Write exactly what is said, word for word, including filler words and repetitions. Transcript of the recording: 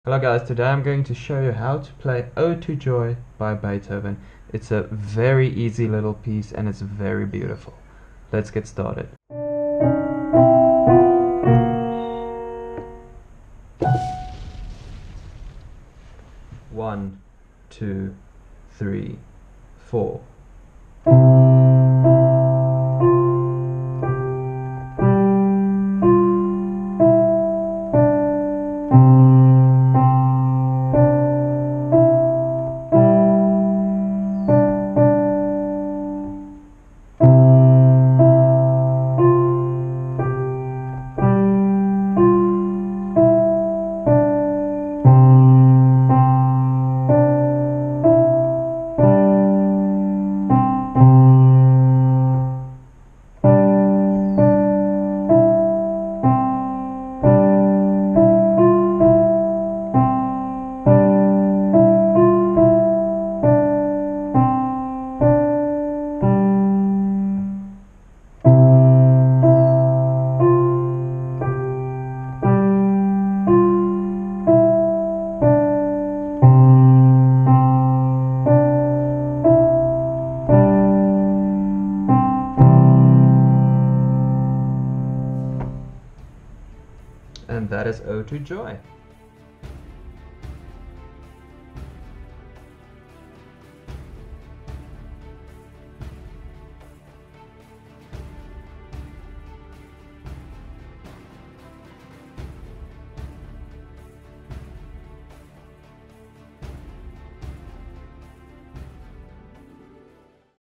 Hello guys, today I'm going to show you how to play Ode to Joy by Beethoven. It's a very easy little piece and it's very beautiful. Let's get started. One, two, three, four. And that is Ode to Joy.